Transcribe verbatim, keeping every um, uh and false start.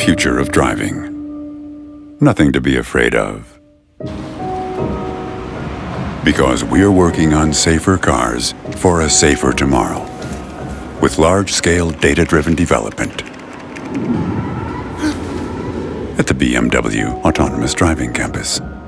future of driving. Nothing to be afraid of. Because we're working on safer cars for a safer tomorrow. With large-scale data-driven development. At the B M W Autonomous Driving Campus.